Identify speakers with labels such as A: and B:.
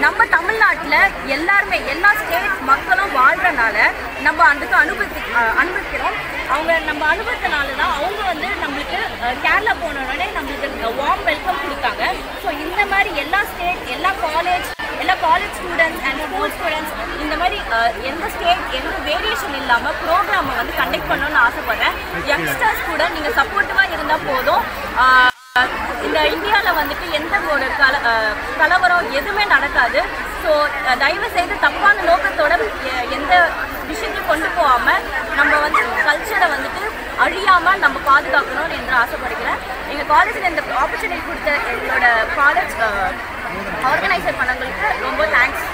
A: நம்ம தமிழ்நாட்டில் எல்லாருமே எல்லா ஸ்டேட் மக்களும் வாழ்கிறனால நம்ம அதுக்கு அனுபவிக்கிறோம். அவங்க நம்ம அனுபவத்தினால தான் அவங்க வந்து நம்மளுக்கு கேரளா போனோடனே நம்மளுக்கு வார்ம் வெல்கம் கொடுத்தாங்க. ஸோ இந்த மாதிரி எல்லா ஸ்டேட் எல்லா college students and school students இந்த மாதிரி எந்த ஸ்டேட் எந்த வேரியேஷன் இல்லாமல் ப்ரோக்ராமை வந்து கண்டக்ட் பண்ணணும்னு ஆசைப்பட்றேன். யங்ஸ்டர்ஸ் கூட நீங்கள் சப்போர்ட்டிவாக இருந்தால் போதும். இந்த இந்தியாவில் வந்துட்டு எந்த ஒரு கலவரம் எதுவுமே நடக்காது. ஸோ தயவு செய்து தப்பான நோக்கத்தோட எந்த விஷயத்தையும் கொண்டு போகாமல் நம்ம வந்து கல்ச்சரை வந்துட்டு அழியாமல் நம்ம பாதுகாக்கணும்னு என்று ஆசைப்படுகிறேன். எங்கள் காலேஜில் இந்த ஆப்பர்ச்சுனிட்டி கொடுத்த எங்களோட காலேஜ் ஆர்கனைசர் பண்ணவங்களுக்கு ரொம்ப தேங்க்ஸ்.